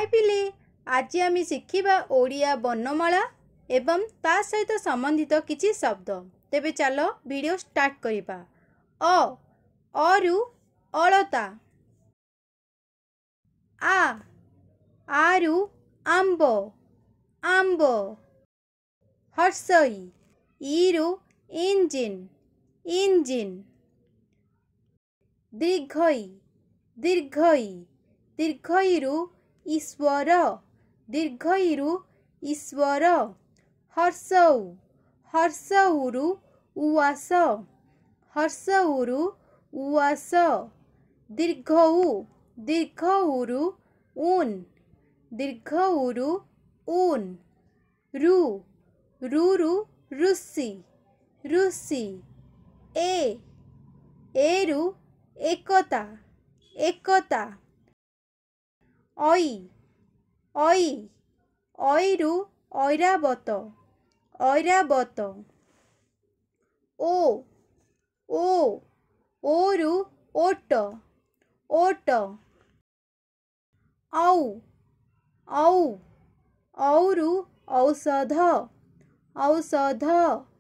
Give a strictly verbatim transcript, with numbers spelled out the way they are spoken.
हाय पिले आज आम शिखा ओडिया वर्णमाला एवं ता सहित संबंधित किछि शब्द। तेबे चलो वीडियो स्टार्ट करिबा। अ अरु अलता, आ आरु आंब आंब, हर्षई ईरु इंजिन इंजिन, दीर्घई दीर्घई दीर्घईरु ईश्वर दीर्घईरु ईश्वर, हर्षौ हर्षौरु उवास हर्षौरु उवास, दीर्घौ दीर्घौरु ऊन दीर्घौरु ऊन, रु रुरु ऋषि ऋषि, ए एरु एकता एकता, ऐ ऐ ऐरु ऐरावत ऐरावत, ओ ओ ओरु ओट ओट, औ औ औरु औषध औषध,